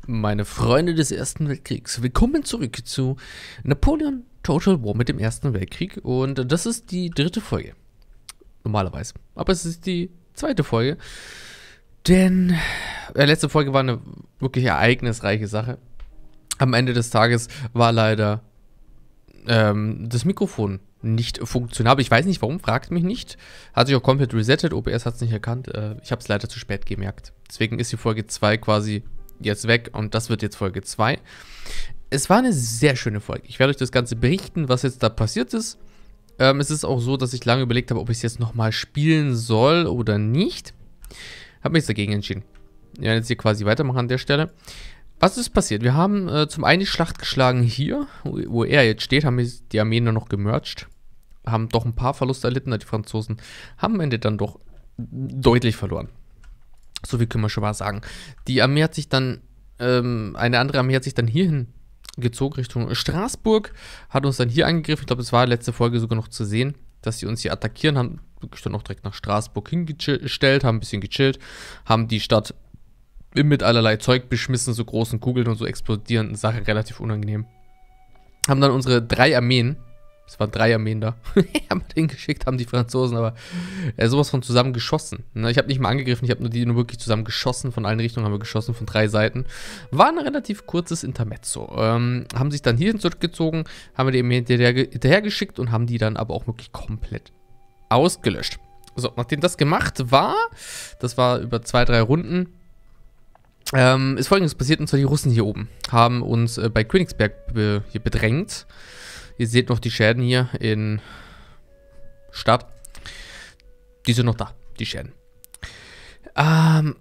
Meine Freunde des Ersten Weltkriegs, willkommen zurück zu Napoleon Total War mit dem Ersten Weltkrieg. Und das ist die dritte Folge. Normalerweise. Aber es ist die zweite Folge. Denn letzte Folge war eine wirklich ereignisreiche Sache. Am Ende des Tages war leider das Mikrofon nicht funktionabel. Ich weiß nicht warum, fragt mich nicht. Hat sich auch komplett resettet. OBS hat es nicht erkannt. Ich habe es leider zu spät gemerkt. Deswegen ist die Folge 2 quasi jetzt weg und das wird jetzt Folge 2. Es war eine sehr schöne Folge. Ich werde euch das Ganze berichten, was jetzt da passiert ist. Es ist auch so, dass ich lange überlegt habe, ob ich es jetzt nochmal spielen soll oder nicht. Habe mich jetzt dagegen entschieden. Wir werden jetzt hier quasi weitermachen an der Stelle. Was ist passiert? Wir haben zum einen die Schlacht geschlagen hier, wo er jetzt steht, haben wir die Armeen nur noch gemerged. Haben doch ein paar Verluste erlitten, die Franzosen haben am Ende dann doch deutlich verloren. So viel können wir schon mal sagen. Die Armee hat sich dann, eine andere Armee hat sich dann hierhin gezogen, Richtung Straßburg, hat uns dann hier angegriffen. Ich glaube, es war letzte Folge sogar noch zu sehen, dass sie uns hier attackieren, haben wirklich dann auch direkt nach Straßburg hingestellt, haben ein bisschen gechillt, haben die Stadt mit allerlei Zeug beschmissen, so großen Kugeln und so explodierenden Sachen, relativ unangenehm. Haben dann unsere 3 Armeen, es waren 3 Armeen da, haben wir hingeschickt, haben die Franzosen aber sowas von zusammen geschossen. Ich habe nicht mal angegriffen, ich habe nur wirklich zusammen geschossen, von allen Richtungen haben wir geschossen, von 3 Seiten. War ein relativ kurzes Intermezzo. Haben sich dann hierhin zurückgezogen, haben wir die Armee hinterher geschickt und haben die dann aber auch wirklich komplett ausgelöscht. So, nachdem das gemacht war, das war über 2, 3 Runden, ist Folgendes passiert, und zwar die Russen hier oben haben uns bei Königsberg hier bedrängt. Ihr seht noch die Schäden hier in Stadt. Die sind noch da, die Schäden. Ja,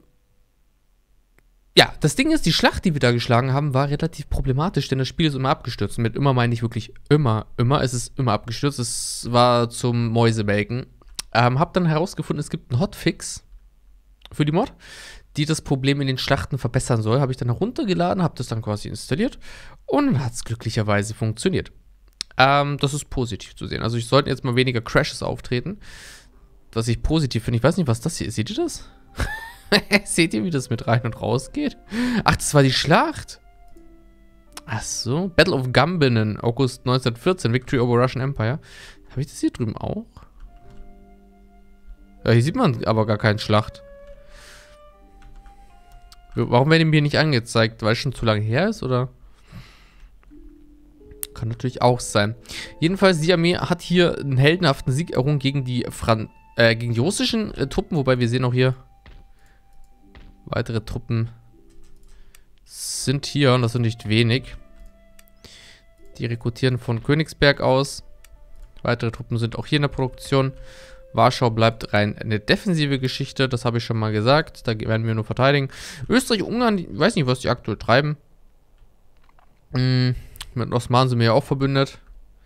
das Ding ist, die Schlacht, die wir da geschlagen haben, war relativ problematisch, denn das Spiel ist immer abgestürzt. Und mit immer meine ich wirklich immer. Es ist immer abgestürzt. Es war zum Mäusemelken. Hab dann herausgefunden, es gibt einen Hotfix für die Mod, die das Problem in den Schlachten verbessern soll. Habe ich dann heruntergeladen, habe das dann quasi installiert und dann hat es glücklicherweise funktioniert. Das ist positiv zu sehen. Also ich sollte jetzt mal weniger Crashes auftreten, was ich positiv finde. Ich weiß nicht, was das hier ist. Seht ihr das? Seht ihr, wie das mit rein und raus geht? Ach, das war die Schlacht. Ach so. Battle of Gumbinnen, August 1914, Victory over Russian Empire. Habe ich das hier drüben auch? Ja, hier sieht man aber gar keine Schlacht. Warum werden mir nicht angezeigt? Weil es schon zu lange her ist, oder? Kann natürlich auch sein. Jedenfalls, die Armee hat hier einen heldenhaften Sieg errungen gegen die russischen Truppen, wobei wir sehen auch hier, weitere Truppen sind hier, und das sind nicht wenig. Die rekrutieren von Königsberg aus. Weitere Truppen sind auch hier in der Produktion. Warschau bleibt rein eine defensive Geschichte, das habe ich schon mal gesagt. Da werden wir nur verteidigen. Österreich, Ungarn, ich weiß nicht, was die aktuell treiben. Mit Osmanen sind wir ja auch verbündet.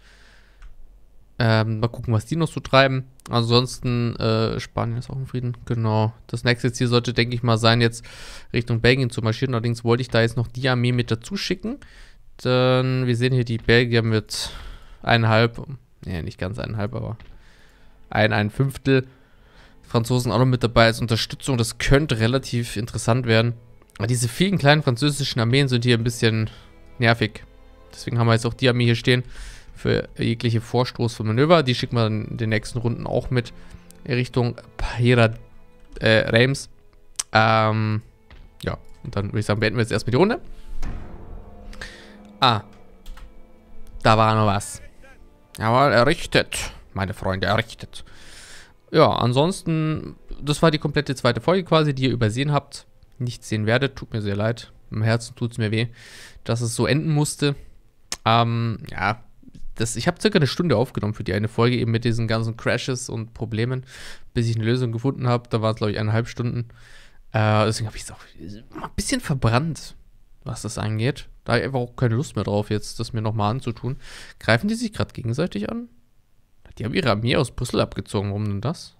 Mal gucken, was die noch so treiben. Ansonsten, Spanien ist auch im Frieden. Genau. Das nächste Ziel sollte, denke ich mal, sein, jetzt Richtung Belgien zu marschieren. Allerdings wollte ich da jetzt noch die Armee mit dazu schicken. Dann, wir sehen hier die Belgier mit 1,5. Ja, nicht ganz 1,5, aber ein Fünftel. Franzosen auch noch mit dabei als Unterstützung. Das könnte relativ interessant werden. Aber diese vielen kleinen französischen Armeen sind hier ein bisschen nervig. Deswegen haben wir jetzt auch die Armee hier stehen für jegliche Vorstoß von Manöver. Die schicken wir dann in den nächsten Runden auch mit Richtung Reims. Ja, und dann würde ich sagen, beenden wir jetzt erstmal die Runde. Da war noch was. Jawohl, errichtet. Meine Freunde, errichtet. Ja, ansonsten, das war die komplette zweite Folge quasi, die ihr übersehen habt. Nicht sehen werdet, tut mir sehr leid. Im Herzen tut es mir weh, dass es so enden musste. Ja, ich habe circa eine Stunde aufgenommen für die eine Folge, eben mit diesen ganzen Crashes und Problemen, bis ich eine Lösung gefunden habe. Da war es, glaube ich, 1,5 Stunden. Deswegen habe ich es auch ein bisschen verbrannt, was das angeht. Da habe ich einfach auch keine Lust mehr drauf, jetzt das mir nochmal anzutun. Greifen die sich gerade gegenseitig an? Die haben ihre Armee aus Brüssel abgezogen. Warum denn das?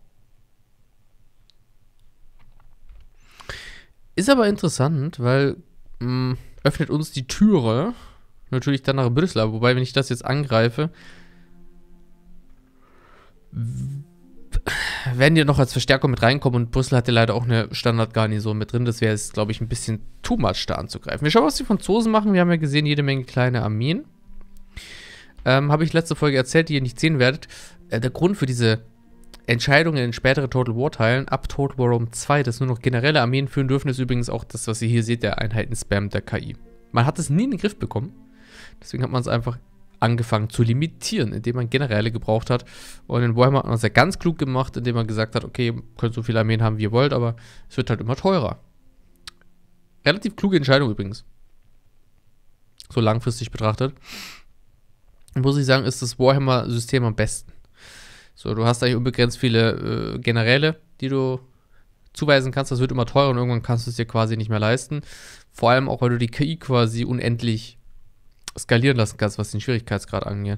Ist aber interessant, weil öffnet uns die Türe natürlich dann nach Brüssel. Wobei, wenn ich das jetzt angreife, werden die noch als Verstärkung mit reinkommen und Brüssel hatte leider auch eine Standardgarnison mit drin. Das wäre jetzt, glaube ich, ein bisschen too much da anzugreifen. Wir schauen, was die Franzosen machen. Wir haben ja gesehen, jede Menge kleine Armeen. Habe ich letzte Folge erzählt, die ihr nicht sehen werdet. Der Grund für diese Entscheidungen in spätere Total War Teilen, ab Total War Rome 2, dass nur noch generelle Armeen führen dürfen, ist übrigens auch das, was ihr hier seht, der Einheiten-Spam der KI. Man hat es nie in den Griff bekommen. Deswegen hat man es einfach angefangen zu limitieren, indem man Generäle gebraucht hat. Und in Warhammer hat man es ja ganz klug gemacht, indem man gesagt hat, okay, ihr könnt so viele Armeen haben, wie ihr wollt, aber es wird halt immer teurer. Relativ kluge Entscheidung übrigens. So langfristig betrachtet. Muss ich sagen, ist das Warhammer-System am besten. So, du hast eigentlich unbegrenzt viele Generäle, die du zuweisen kannst. Das wird immer teurer und irgendwann kannst du es dir quasi nicht mehr leisten. Vor allem auch, weil du die KI quasi unendlich skalieren lassen kannst, was den Schwierigkeitsgrad angeht.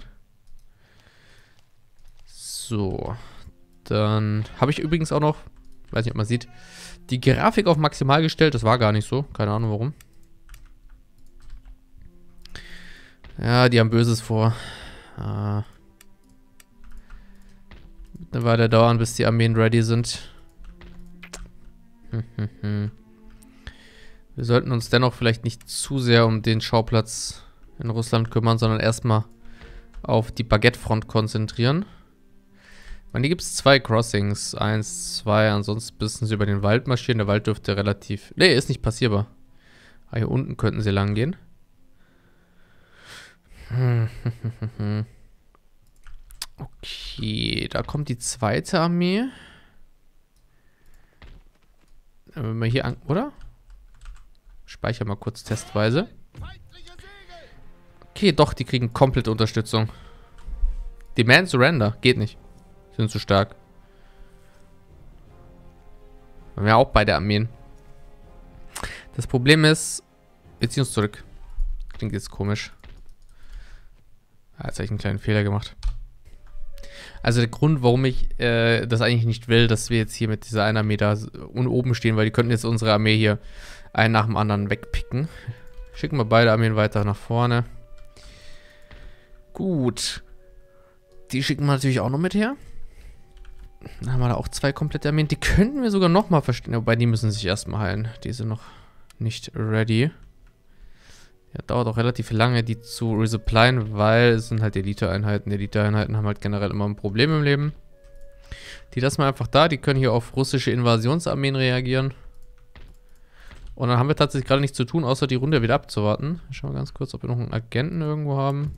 So. Dann habe ich übrigens auch noch, weiß nicht, ob man sieht, die Grafik auf maximal gestellt. Das war gar nicht so. Keine Ahnung warum. Ja, die haben Böses vor. Eine Weile dauern, bis die Armeen ready sind. Wir sollten uns dennoch vielleicht nicht zu sehr um den Schauplatz in Russland kümmern, sondern erstmal auf die Baguette-Front konzentrieren. Hier gibt es 2 Crossings. 1, 2, ansonsten müssen sie über den Wald marschieren. Der Wald dürfte relativ... Ne, ist nicht passierbar. Aber hier unten könnten sie lang gehen. Okay, da kommt die zweite Armee. Wenn wir hier an... Oder? Speicher mal kurz testweise. Okay, doch, die kriegen komplette Unterstützung. Demand Surrender. Geht nicht. Sind zu stark. Wir haben ja auch beide Armeen. Das Problem ist... Wir ziehen uns zurück. Klingt jetzt komisch. Jetzt habe ich einen kleinen Fehler gemacht. Also der Grund, warum ich das eigentlich nicht will, dass wir jetzt hier mit dieser einen Armee da oben stehen, weil die könnten jetzt unsere Armee hier einen nach dem anderen wegpicken. Schicken wir beide Armeen weiter nach vorne. Gut. Die schicken wir natürlich auch noch mit her. Dann haben wir da auch 2 komplette Armeen. Die könnten wir sogar nochmal verstehen. Wobei, die müssen sich erstmal heilen. Die sind noch nicht ready. Ja, dauert auch relativ lange, die zu resupplyen, weil es sind halt Elite-Einheiten. Elite-Einheiten haben halt generell immer ein Problem im Leben. Die lassen wir einfach da. Die können hier auf russische Invasionsarmeen reagieren. Und dann haben wir tatsächlich gerade nichts zu tun, außer die Runde wieder abzuwarten. Schauen wir ganz kurz, ob wir noch einen Agenten irgendwo haben.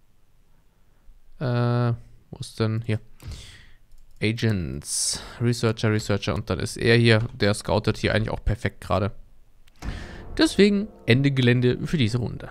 Wo ist denn? Hier. Agents. Researcher. Und dann ist er hier. Der scoutet hier eigentlich auch perfekt gerade. Deswegen Ende Gelände für diese Runde.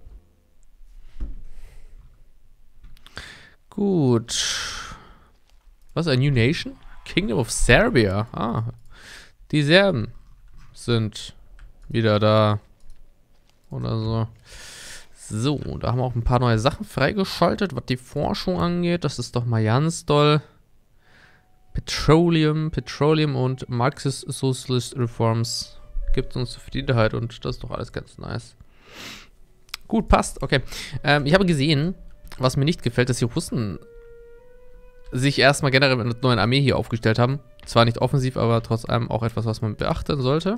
Gut. Was, a new nation? Kingdom of Serbia. Ah. Die Serben sind wieder da. Oder so. So, da haben wir auch ein paar neue Sachen freigeschaltet, was die Forschung angeht. Das ist doch mal ganz doll. Petroleum und Marxist Socialist Reforms gibt uns Zufriedenheit und das ist doch alles ganz nice. Gut, passt. Okay. Ich habe gesehen, was mir nicht gefällt, dass die Russen sich erstmal generell mit einer neuen Armee hier aufgestellt haben. Zwar nicht offensiv, aber trotz allem auch etwas, was man beachten sollte.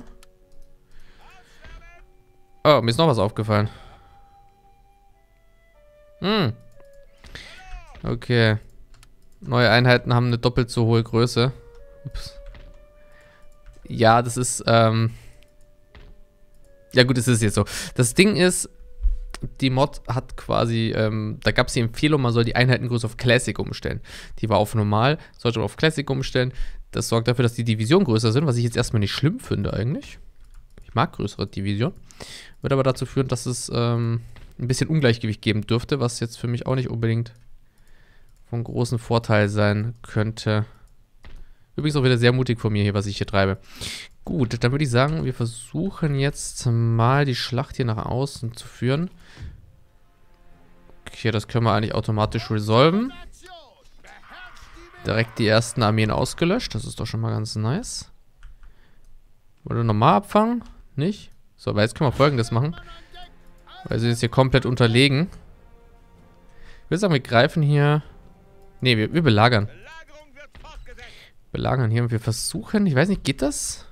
Oh, mir ist noch was aufgefallen. Okay. Neue Einheiten haben eine doppelt so hohe Größe. Ups. Ja, das ist, ja gut, es ist jetzt so. Das Ding ist, die Mod hat quasi, da gab es die Empfehlung, man soll die Einheitengröße auf Classic umstellen. Die war auf Normal, sollte man auf Classic umstellen. Das sorgt dafür, dass die Divisionen größer sind, was ich jetzt erstmal nicht schlimm finde eigentlich. Ich mag größere Divisionen. Wird aber dazu führen, dass es ein bisschen Ungleichgewicht geben dürfte, was jetzt für mich auch nicht unbedingt von großem Vorteil sein könnte. Übrigens auch wieder sehr mutig von mir hier, was ich hier treibe. Gut, dann würde ich sagen, wir versuchen jetzt mal die Schlacht hier nach außen zu führen. Okay, das können wir eigentlich automatisch resolven. Direkt die ersten Armeen ausgelöscht. Das ist doch schon mal ganz nice. Wollen wir nochmal abfangen? Nicht? So, aber jetzt können wir Folgendes machen. Weil sie jetzt hier komplett unterlegen. Ich würde sagen, wir greifen hier... Ne, wir belagern. Belagern hier und wir versuchen, ich weiß nicht, geht das?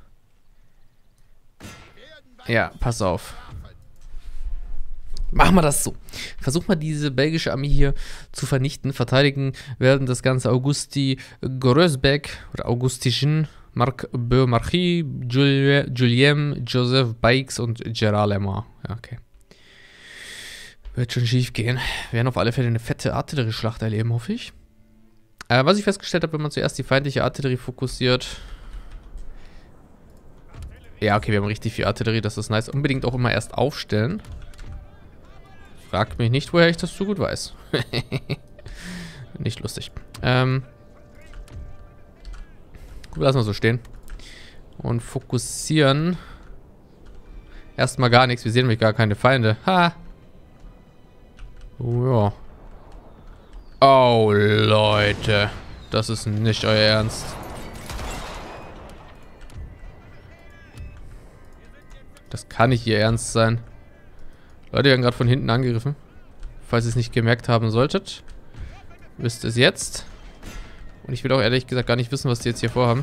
Ja, pass auf. Machen wir das so. Versuch mal diese belgische Armee hier zu vernichten. Verteidigen werden das Ganze Augusti Grosbeck oder Augustischen, Marc Beaumarchais, Julien, Joseph Bikes und Gerard Lemmer. Ja, okay. Wird schon schief gehen. Wir werden auf alle Fälle eine fette Artillerieschlacht erleben, hoffe ich. Was ich festgestellt habe, wenn man zuerst die feindliche Artillerie fokussiert. Ja, okay, wir haben richtig viel Artillerie, das ist nice. Unbedingt auch immer erst aufstellen. Fragt mich nicht, woher ich das so gut weiß. Nicht lustig. Gut, lassen wir so stehen. Und fokussieren. Erstmal gar nichts. Wir sehen nämlich gar keine Feinde. Ha! Oh ja. Oh, Leute. Das ist nicht euer Ernst. Das kann nicht ihr Ernst sein. Leute, wir werden gerade von hinten angegriffen. Falls ihr es nicht gemerkt haben solltet. Wisst es jetzt. Und ich will auch ehrlich gesagt gar nicht wissen, was die jetzt hier vorhaben.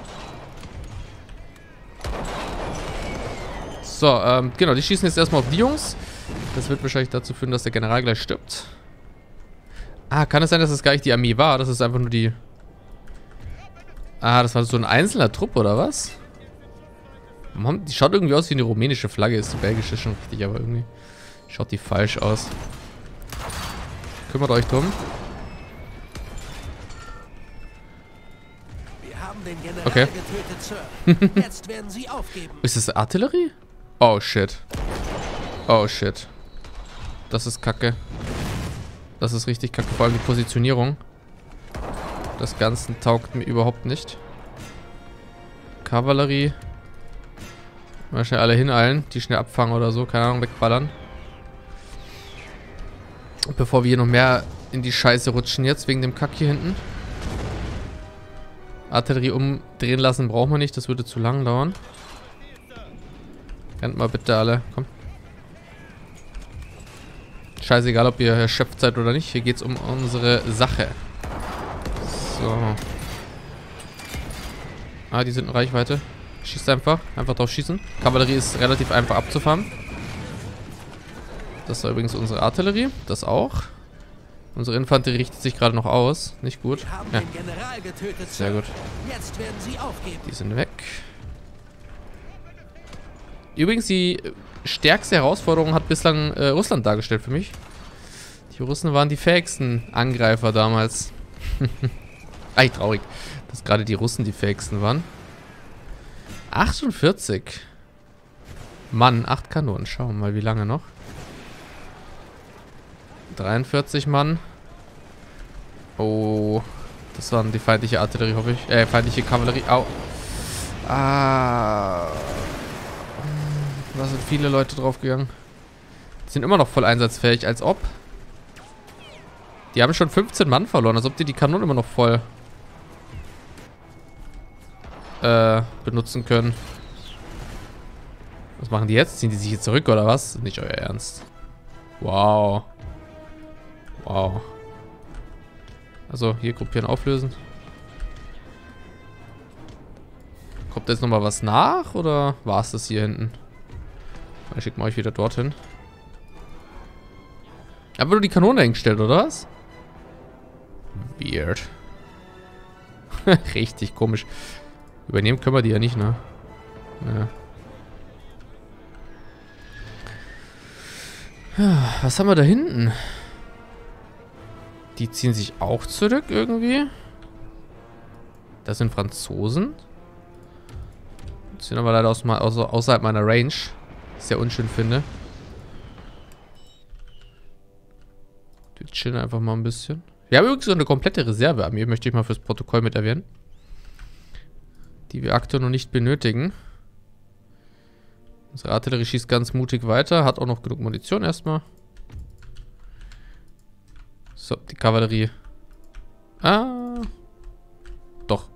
So, genau, die schießen jetzt erstmal auf die Jungs. Das wird wahrscheinlich dazu führen, dass der General gleich stirbt. Ah, kann es sein, dass es gar nicht die Armee war? Das ist einfach nur die... Ah, das war so ein einzelner Trupp, oder was? Die schaut irgendwie aus wie eine rumänische Flagge. Ist die belgische schon richtig, aber irgendwie schaut die falsch aus. Kümmert euch drum. Wir haben den General okay. getötet, Sir. Jetzt werden Sie aufgeben. Ist das Artillerie? Oh, shit. Oh, shit. Das ist kacke. Das ist richtig kacke. Vor allem die Positionierung. Das Ganze taugt mir überhaupt nicht. Kavallerie. Mal schnell alle hineilen. Die schnell abfangen oder so. Keine Ahnung, wegballern. Bevor wir hier noch mehr in die Scheiße rutschen jetzt. Wegen dem Kack hier hinten. Artillerie umdrehen lassen brauchen wir nicht. Das würde zu lang dauern. Rennt mal bitte alle. Komm. Scheißegal, ob ihr erschöpft seid oder nicht. Hier geht es um unsere Sache. So. Ah, die sind in Reichweite. Schießt einfach. Einfach drauf schießen. Kavallerie ist relativ einfach abzufahren. Das war übrigens unsere Artillerie. Das auch. Unsere Infanterie richtet sich gerade noch aus. Nicht gut. Wir haben Ja. den General getötet, Sehr Sir. gut. Jetzt werden Sie aufgeben. Die sind weg. Übrigens, die stärkste Herausforderung hat bislang Russland dargestellt für mich. Die Russen waren die fähigsten Angreifer damals. Eigentlich traurig, dass gerade die Russen die fähigsten waren. 48. Mann, 8 Kanonen. Schauen wir mal, wie lange noch. 43 Mann. Oh, das waren die feindliche Artillerie, hoffe ich. Feindliche Kavallerie. Au. Ah. Da sind viele Leute draufgegangen. Die sind immer noch voll einsatzfähig, als ob. Die haben schon 15 Mann verloren, als ob die Kanonen immer noch voll benutzen können. Was machen die jetzt? Ziehen die sich jetzt zurück oder was? Nicht euer Ernst. Wow. Wow. Also hier gruppieren, auflösen. Kommt jetzt nochmal was nach oder war es das hier hinten? Ich schicke mal euch wieder dorthin. Aber nur die Kanone hingestellt, oder was? Weird. Richtig komisch. Übernehmen können wir die ja nicht, ne? Ja. Was haben wir da hinten? Die ziehen sich auch zurück irgendwie. Das sind Franzosen. Die sind aber leider außerhalb meiner Range. Sehr unschön finde. Die chillen einfach mal ein bisschen. Wir haben übrigens so eine komplette Reservearmee, möchte ich mal fürs Protokoll mit erwähnen. Die wir aktuell noch nicht benötigen. Unsere Artillerie schießt ganz mutig weiter. Hat auch noch genug Munition erstmal. So, die Kavallerie. Ah. Doch.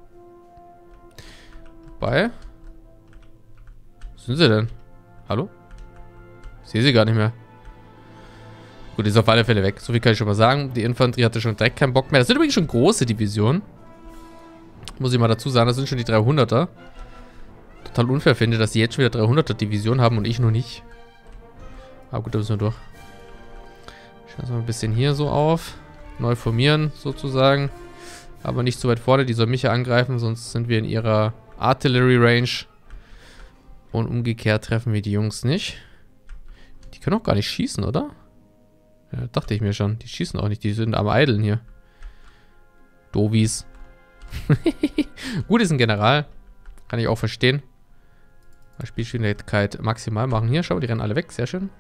Wobei. Wo sind sie denn? Hallo? Ich sehe sie gar nicht mehr. Gut, die ist auf alle Fälle weg. So viel kann ich schon mal sagen. Die Infanterie hatte schon direkt keinen Bock mehr. Das sind übrigens schon große Divisionen. Muss ich mal dazu sagen, das sind schon die 300er. Total unfair finde, dass die jetzt schon wieder 300er Division haben und ich noch nicht. Aber gut, da müssen wir durch. Schauen wir mal ein bisschen hier so auf. Neu formieren, sozusagen. Aber nicht so weit vorne, die soll mich ja angreifen, sonst sind wir in ihrer Artillery Range. Und umgekehrt treffen wir die Jungs nicht. Die können auch gar nicht schießen, oder? Ja, dachte ich mir schon. Die schießen auch nicht, die sind am Eideln hier. Dovis. Gut, ist ein General. Kann ich auch verstehen. Mal Spielgeschwindigkeit maximal machen. Hier, schau, die rennen alle weg. Sehr schön.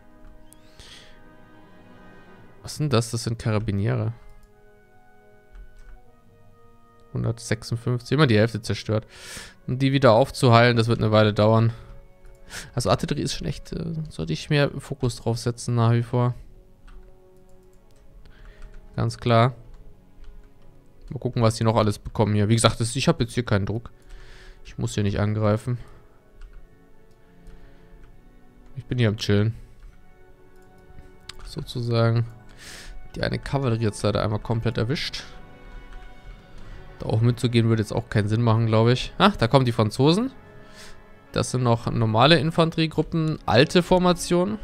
Was sind das? Das sind Karabiniere. 156. Immer die Hälfte zerstört. Und die wieder aufzuheilen, das wird eine Weile dauern. Also Artillerie ist schon echt... sollte ich mehr Fokus drauf setzen, nach wie vor. Ganz klar. Mal gucken, was die noch alles bekommen hier. Wie gesagt, ich habe jetzt hier keinen Druck. Ich muss hier nicht angreifen. Ich bin hier am Chillen. Sozusagen. Die eine Kavallerie jetzt leider einmal komplett erwischt. Da auch mitzugehen würde jetzt auch keinen Sinn machen, glaube ich. Ach, da kommen die Franzosen. Das sind noch normale Infanteriegruppen. Alte Formationen.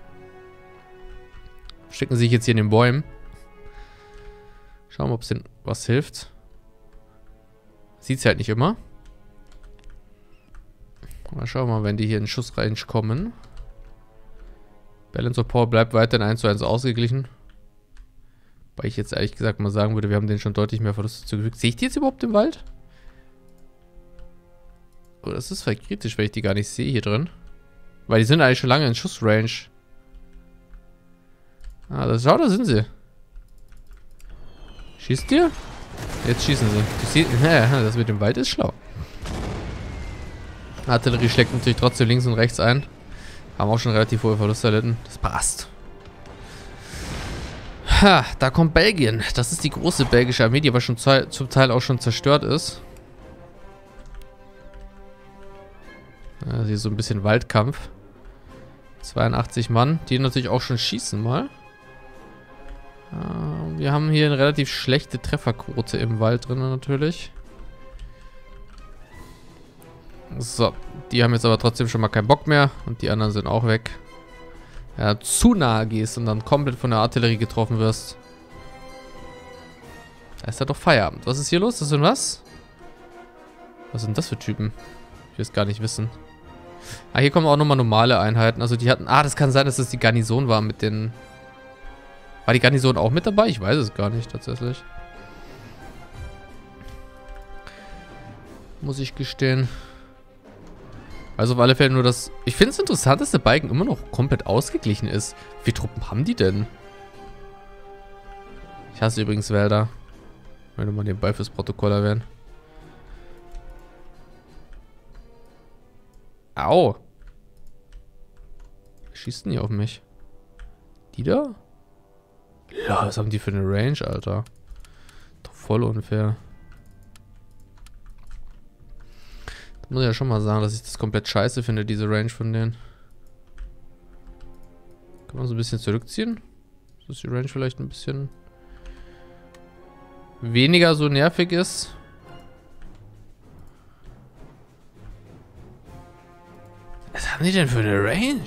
Stecken sich jetzt hier in den Bäumen. Schauen wir, ob es denen was hilft. Sieht es halt nicht immer. Mal schauen wir mal, wenn die hier in Schussrange kommen. Balance of Power bleibt weiterhin 1:1 ausgeglichen. Weil ich jetzt ehrlich gesagt mal sagen würde, wir haben denen schon deutlich mehr Verluste zugefügt. Sehe ich die jetzt überhaupt im Wald? Oh, das ist vielleicht kritisch, weil ich die gar nicht sehe hier drin. Weil die sind eigentlich schon lange in Schussrange. Ah, schau, da sind sie. Schießt ihr? Jetzt schießen sie. Ja, das mit dem Wald ist schlau. Artillerie schlägt natürlich trotzdem links und rechts ein. Haben auch schon relativ hohe Verluste erlitten. Das passt. Ha, da kommt Belgien. Das ist die große belgische Armee, die aber schon zum Teil auch schon zerstört ist. Ja, hier ist so ein bisschen Waldkampf. 82 Mann, die natürlich auch schon schießen mal. Wir haben hier eine relativ schlechte Trefferquote im Wald drin natürlich. So, die haben jetzt aber trotzdem schon mal keinen Bock mehr. Und die anderen sind auch weg. Ja, zu nahe gehst und dann komplett von der Artillerie getroffen wirst. Da ist ja doch Feierabend. Was ist hier los? Das sind was? Was sind das für Typen? Ich will es gar nicht wissen. Ah, hier kommen auch nochmal normale Einheiten. Also die hatten... Ah, das kann sein, dass das die Garnison war mit den... War die Garnison auch mit dabei? Ich weiß es gar nicht, tatsächlich. Muss ich gestehen. Also auf alle Fälle nur das... Ich finde es interessant, dass der Balken immer noch komplett ausgeglichen ist. Wie viele Truppen haben die denn? Ich hasse übrigens Wälder. Wenn wir mal nebenbei fürs Protokoll erwähnen. Au! Wer schießt denn hier auf mich? Die da? Ja, was haben die für eine Range, Alter? Doch voll unfair. Da muss ich ja schon mal sagen, dass ich das komplett scheiße finde, diese Range von denen. Kann man so ein bisschen zurückziehen? Dass die Range vielleicht ein bisschen weniger so nervig ist. Was haben die denn für eine Range?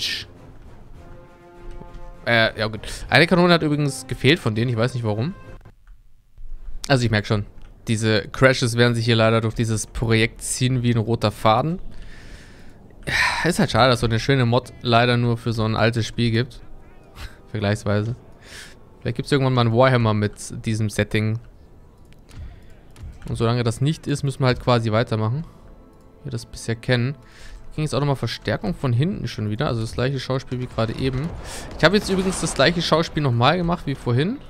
Ja gut. Eine Kanone hat übrigens gefehlt von denen, ich weiß nicht warum. Also ich merke schon, diese Crashes werden sich hier leider durch dieses Projekt ziehen wie ein roter Faden. Ja, ist halt schade, dass so eine schöne Mod leider nur für so ein altes Spiel gibt. Vergleichsweise. Vielleicht gibt es irgendwann mal einen Warhammer mit diesem Setting. Und solange das nicht ist, müssen wir halt quasi weitermachen. Wie wir das bisher kennen. Ging jetzt auch nochmal Verstärkung von hinten schon wieder. Also das gleiche Schauspiel wie gerade eben. Ich habe jetzt übrigens das gleiche Schauspiel nochmal gemacht wie vorhin.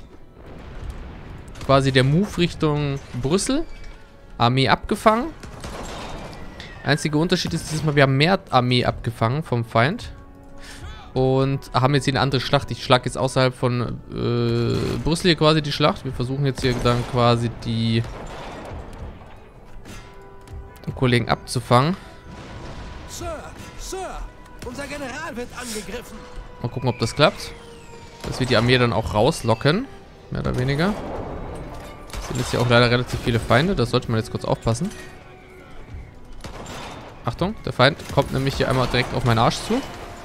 Quasi der Move Richtung Brüssel. Armee abgefangen. Einziger Unterschied ist dieses Mal, wir haben mehr Armee abgefangen vom Feind. Und haben jetzt hier eine andere Schlacht. Ich schlage jetzt außerhalb von Brüssel hier quasi die Schlacht. Wir versuchen jetzt hier dann quasi den Kollegen abzufangen. Sir, unser General wird angegriffen. Mal gucken, ob das klappt. Dass wir die Armee dann auch rauslocken. Mehr oder weniger. Sind jetzt hier auch leider relativ viele Feinde. Da sollte man jetzt kurz aufpassen. Achtung, der Feind kommt nämlich hier einmal direkt auf meinen Arsch zu.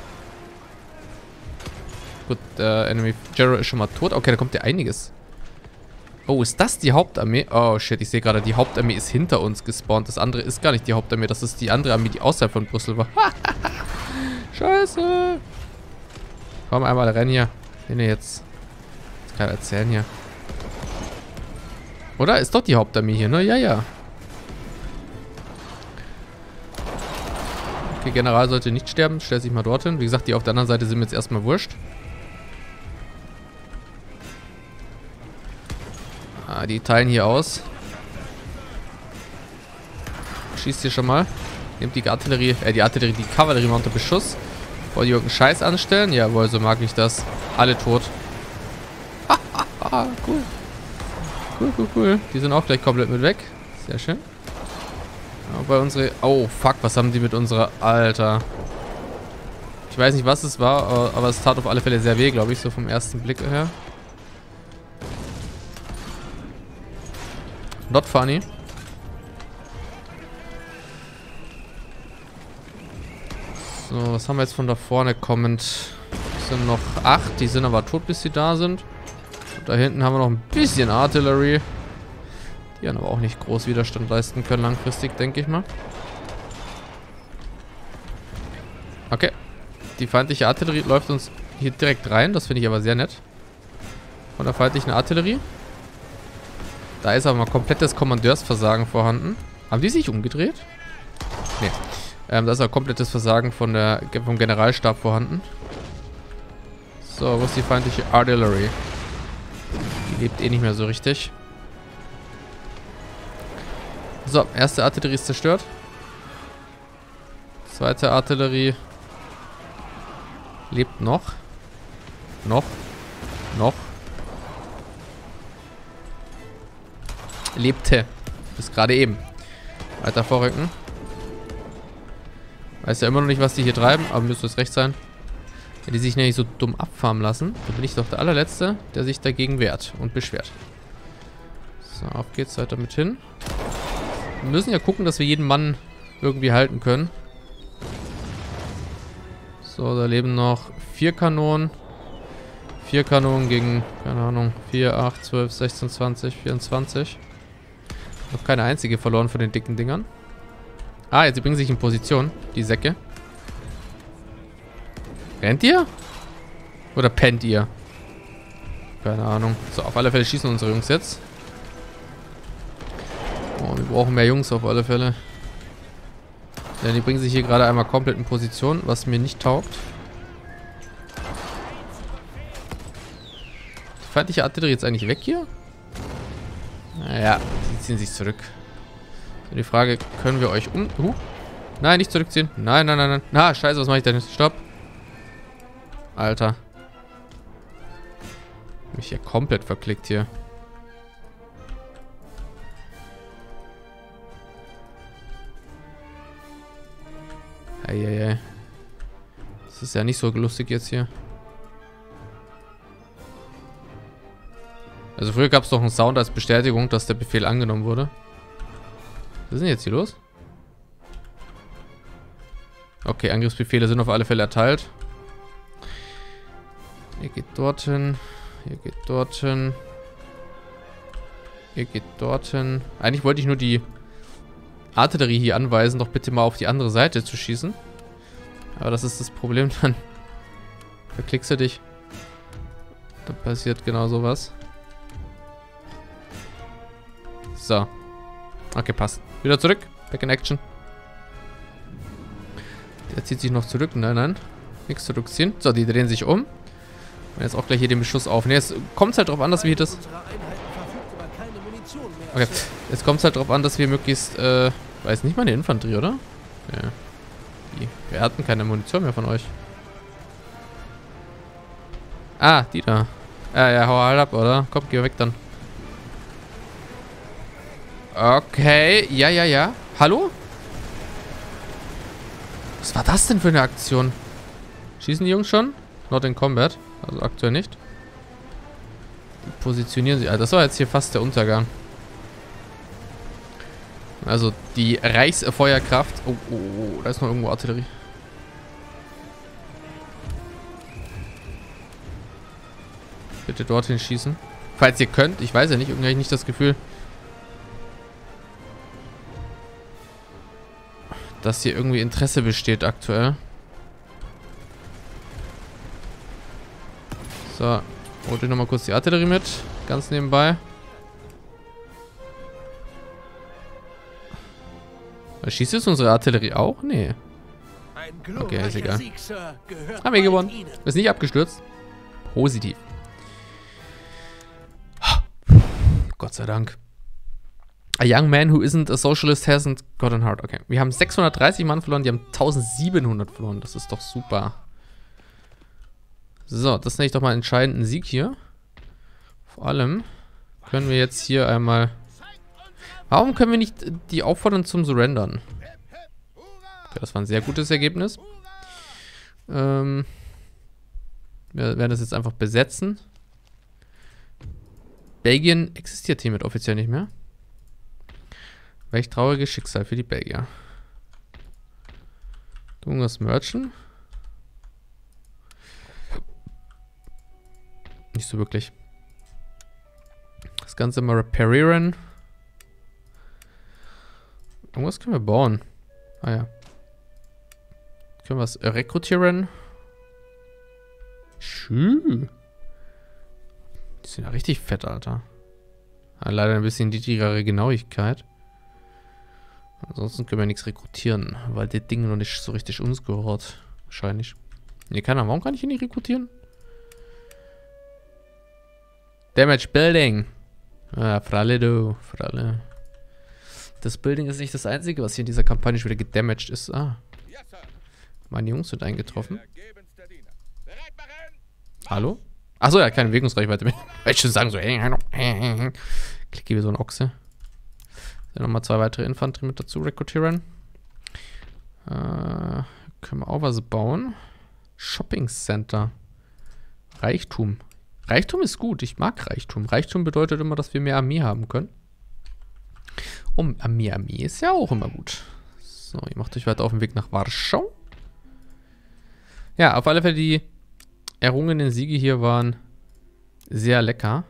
Gut, der Enemy Jero ist schon mal tot. Okay, da kommt ja einiges. Oh, ist das die Hauptarmee? Oh, shit, ich sehe gerade, die Hauptarmee ist hinter uns gespawnt. Das andere ist gar nicht die Hauptarmee. Das ist die andere Armee, die außerhalb von Brüssel war. Scheiße. Komm, einmal rennen hier. Nee, jetzt. Das kann ich erzählen hier. Oder? Ist doch die Hauptarmee hier, ne? Ja, ja. Okay, General sollte nicht sterben. Stellt sich mal dorthin. Wie gesagt, die auf der anderen Seite sind mir jetzt erstmal wurscht. Ah, die teilen hier aus. Schießt hier schon mal. Nehmt die Artillerie, die Kavallerie mal unter Beschuss. Wollt ihr irgendeinen Scheiß anstellen? Jawohl, so mag ich das. Alle tot. Cool. Cool. Die sind auch gleich komplett mit weg. Sehr schön. Aber unsere... Oh, fuck, was haben die mit unserer... Alter. Ich weiß nicht, was es war, aber es tat auf alle Fälle sehr weh, glaube ich, so vom ersten Blick her. Not funny. So, was haben wir jetzt von da vorne kommend? Es sind noch 8, die sind aber tot, bis sie da sind. Und da hinten haben wir noch ein bisschen Artillerie. Die haben aber auch nicht groß Widerstand leisten können langfristig, denke ich mal. Okay. Die feindliche Artillerie läuft uns hier direkt rein. Das finde ich aber sehr nett. Von der feindlichen Artillerie. Da ist aber mal komplettes Kommandeursversagen vorhanden. Haben die sich umgedreht? Nee. Da ist aber komplettes Versagen vom Generalstab vorhanden. So, wo ist die feindliche Artillerie? Die lebt eh nicht mehr so richtig. So, erste Artillerie ist zerstört. Zweite Artillerie lebt noch. Noch. Lebte. Bis gerade eben. Weiter vorrücken. Weiß ja immer noch nicht, was die hier treiben, aber müsste es recht sein. Wenn die sich nämlich so dumm abfarmen lassen, dann bin ich doch der allerletzte, der sich dagegen wehrt und beschwert. So, auf geht's weiter mit hin. Wir müssen ja gucken, dass wir jeden Mann irgendwie halten können. So, da leben noch 4 Kanonen. 4 Kanonen gegen, keine Ahnung, 4, 8, 12, 16, 20, 24. Noch keine einzige verloren von den dicken Dingern. Ah, jetzt bringen sich in Position, die Säcke. Rennt ihr? Oder pennt ihr? Keine Ahnung. So, auf alle Fälle schießen unsere Jungs jetzt. Oh, wir brauchen mehr Jungs auf alle Fälle. Denn die bringen sich hier gerade einmal komplett in Position, was mir nicht taugt. Die feindliche Artillerie jetzt eigentlich weg hier? Naja, sie ziehen sich zurück. So, die Frage, können wir euch Nein, nicht zurückziehen. Nein. Na, scheiße, was mache ich denn jetzt? Stopp. Alter. Mich hier komplett verklickt hier. Eieiei. Das ist ja nicht so lustig jetzt hier. Also früher gab es doch einen Sound als Bestätigung, dass der Befehl angenommen wurde. Was ist denn jetzt hier los? Okay, Angriffsbefehle sind auf alle Fälle erteilt. Ihr geht dorthin. Ihr geht dorthin. Ihr geht dorthin. Eigentlich wollte ich nur die Artillerie hier anweisen, doch bitte mal auf die andere Seite zu schießen. Aber das ist das Problem dann. Verklickst du dich. Da passiert genau sowas. So. Okay, passt. Wieder zurück. Back in Action. Der zieht sich noch zurück. Nein. Nichts zurückziehen. So, die drehen sich um. Und jetzt auch gleich hier den Beschuss auf. Ne, jetzt kommt es halt drauf an, dass wir hier das... Okay. Jetzt kommt es halt drauf an, dass wir möglichst... weiß nicht mal eine Infanterie, oder? Ja. Wir hatten keine Munition mehr von euch. Ah, die da. Ja, hau halt ab, oder? Komm, geh weg dann. Okay, ja. Hallo? Was war das denn für eine Aktion? Schießen die Jungs schon? Not in Combat. Also aktuell nicht. Die positionieren sich. Also das war jetzt hier fast der Untergang. Also die Reichsfeuerkraft. Oh, oh, oh, da ist noch irgendwo Artillerie. Bitte dorthin schießen. Falls ihr könnt, ich weiß ja nicht, irgendwie habe ich nicht das Gefühl, dass hier irgendwie Interesse besteht aktuell. So, holt ihr nochmal kurz die Artillerie mit. Ganz nebenbei. Schießt jetzt unsere Artillerie auch? Nee. Okay, ist egal. Haben wir gewonnen. Ist nicht abgestürzt. Positiv. Gott sei Dank. A young man who isn't a socialist hasn't gotten hard. Okay. Wir haben 630 Mann verloren, die haben 1700 verloren. Das ist doch super. So, das nenne ich doch mal einen entscheidenden Sieg hier. Vor allem können wir jetzt hier einmal... Warum können wir nicht die auffordern zum Surrendern? Okay, das war ein sehr gutes Ergebnis. Wir werden das jetzt einfach besetzen. Belgien existiert hiermit offiziell nicht mehr. Welch trauriges Schicksal für die Belgier. Irgendwas merchen? Nicht so wirklich. Das Ganze mal reparieren. Irgendwas können wir bauen. Ah ja. Können wir es rekrutieren? Schü. Die sind ja richtig fett, Alter. Aber leider ein bisschen niedrigere Genauigkeit. Ansonsten können wir nichts rekrutieren, weil das Ding noch nicht so richtig uns gehört. Wahrscheinlich. Nee, keiner. Warum kann ich ihn nicht rekrutieren? Damage Building. Ah, Fralle, du. Fralle. Das Building ist nicht das einzige, was hier in dieser Kampagne schon wieder gedamaged ist. Ah. Meine Jungs sind eingetroffen. Hallo? Achso, er hat keine Bewegungsreichweite mehr. Ich schon sagen so. Klicke wie so ein Ochse. Dann nochmal 2 weitere Infanterie mit dazu rekrutieren. Können wir auch was bauen? Shopping Center. Reichtum. Reichtum ist gut. Ich mag Reichtum. Reichtum bedeutet immer, dass wir mehr Armee haben können. Und mehr Armee ist ja auch immer gut. So, ihr macht euch weiter auf den Weg nach Warschau. Ja, auf alle Fälle die errungenen Siege hier waren sehr lecker.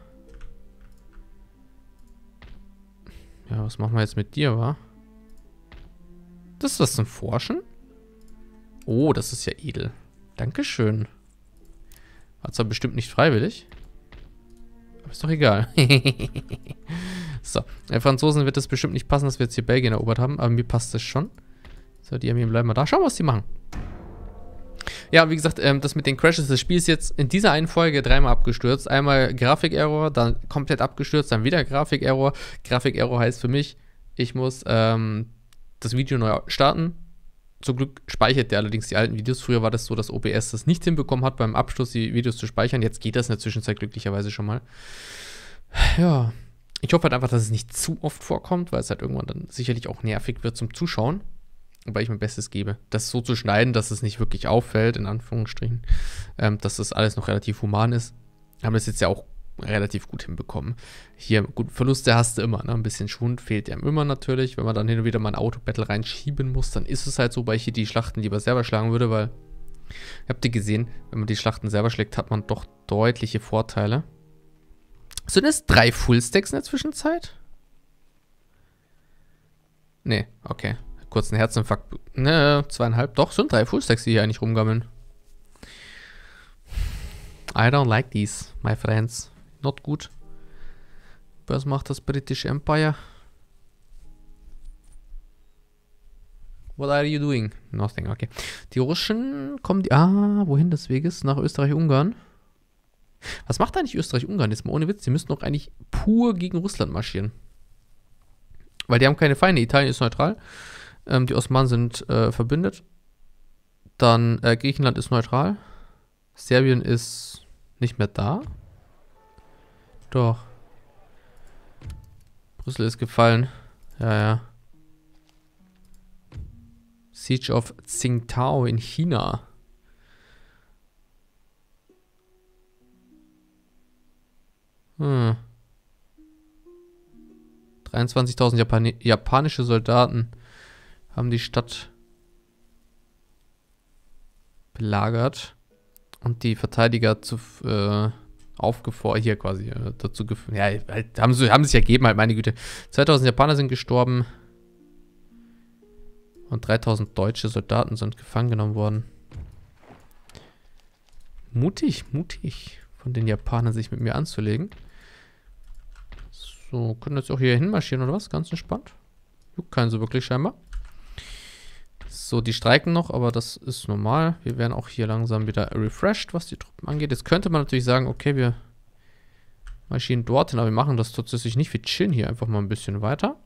Ja, was machen wir jetzt mit dir, wa? Das ist was zum Forschen? Oh, das ist ja edel. Dankeschön. War zwar bestimmt nicht freiwillig. Aber ist doch egal. So, den Franzosen wird es bestimmt nicht passen, dass wir jetzt hier Belgien erobert haben. Aber mir passt das schon. So, die Armeen bleiben mal da. Schauen wir, was die machen. Ja, wie gesagt, das mit den Crashes des Spiels jetzt in dieser einen Folge 3-mal abgestürzt. Einmal Grafik-Error, dann komplett abgestürzt, dann wieder Grafik-Error. Grafik-Error heißt für mich, ich muss das Video neu starten. Zum Glück speichert der allerdings die alten Videos. Früher war das so, dass OBS das nicht hinbekommen hat, beim Abschluss die Videos zu speichern. Jetzt geht das in der Zwischenzeit glücklicherweise schon mal. Ja, ich hoffe halt einfach, dass es nicht zu oft vorkommt, weil es halt irgendwann dann sicherlich auch nervig wird zum Zuschauen. Wobei ich mein Bestes gebe, das so zu schneiden, dass es nicht wirklich auffällt, in Anführungsstrichen, dass das alles noch relativ human ist. Haben das jetzt ja auch relativ gut hinbekommen. Hier, gut, Verluste hast du immer, ne? Ein bisschen Schwund fehlt ja immer natürlich. Wenn man dann hin und wieder mal ein Autobattle reinschieben muss, dann ist es halt so, weil ich hier die Schlachten lieber selber schlagen würde, weil, habt ihr gesehen, wenn man die Schlachten selber schlägt, hat man doch deutliche Vorteile. Sind es 3 Fullstacks in der Zwischenzeit? Nee, okay. Kurz einen Herzinfarkt. Ne, 2,5. Doch, sind 3 Fullstacks, die hier eigentlich rumgammeln. I don't like these, my friends. Not good. Was macht das British Empire? What are you doing? Nothing, okay. Die Russen kommen... wohin des Weges? Nach Österreich-Ungarn. Was macht eigentlich Österreich-Ungarn? Jetzt mal ohne Witz. Die müssten doch eigentlich pur gegen Russland marschieren. Weil die haben keine Feinde. Italien ist neutral. Die Osmanen sind verbündet. Dann Griechenland ist neutral. Serbien ist nicht mehr da. Doch. Brüssel ist gefallen. Ja, ja. Siege of Tsingtao in China. 23.000 japanische Soldaten haben die Stadt belagert und die Verteidiger aufgefordert, hier quasi dazu geführt. Ja, halt, haben sich ergeben, halt, meine Güte. 2.000 Japaner sind gestorben und 3.000 deutsche Soldaten sind gefangen genommen worden. Mutig von den Japanern, sich mit mir anzulegen. So, können jetzt auch hier hinmarschieren oder was? Ganz entspannt. Juckt keinen so wirklich scheinbar. So, die streiken noch, aber das ist normal. Wir werden auch hier langsam wieder refreshed, was die Truppen angeht. Jetzt könnte man natürlich sagen, okay, wir marschieren dorthin, aber wir machen das tatsächlich nicht. Wir chillen hier einfach mal ein bisschen weiter.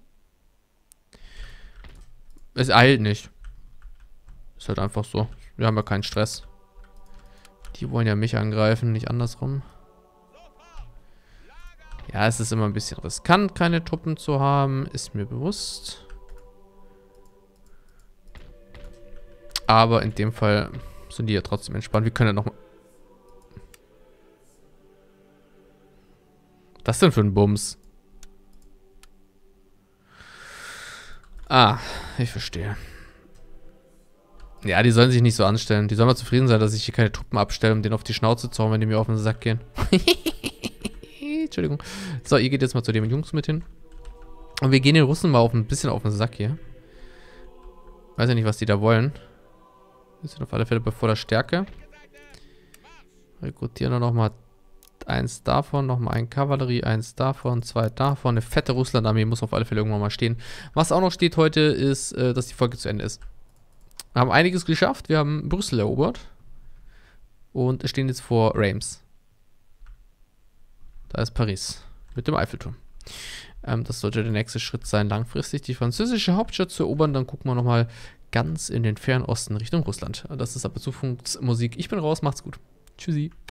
Es eilt nicht. Ist halt einfach so. Wir haben ja keinen Stress. Die wollen ja mich angreifen, nicht andersrum. Ja, es ist immer ein bisschen riskant, keine Truppen zu haben. Ist mir bewusst. Aber in dem Fall sind die ja trotzdem entspannt. Wir können ja noch... Was denn für ein Bums? Ah, ich verstehe. Ja, die sollen sich nicht so anstellen. Die sollen mal zufrieden sein, dass ich hier keine Truppen abstelle, um denen auf die Schnauze zu hauen, wenn die mir auf den Sack gehen. Entschuldigung. So, ihr geht jetzt mal zu den Jungs mit hin. Und wir gehen den Russen mal ein bisschen auf den Sack hier. Weiß ja nicht, was die da wollen. Wir sind auf alle Fälle bei voller Stärke. Rekrutieren noch mal eins davon, nochmal ein Kavallerie, eins davon, zwei davon. Eine fette Russland-Armee muss auf alle Fälle irgendwann mal stehen. Was auch noch steht heute ist, dass die Folge zu Ende ist. Wir haben einiges geschafft. Wir haben Brüssel erobert. Und stehen jetzt vor Reims. Da ist Paris. Mit dem Eiffelturm. Das sollte der nächste Schritt sein, langfristig die französische Hauptstadt zu erobern. Dann gucken wir nochmal ganz in den fernen Osten Richtung Russland. Das ist aber Zukunftsmusik. Ich bin raus, macht's gut. Tschüssi.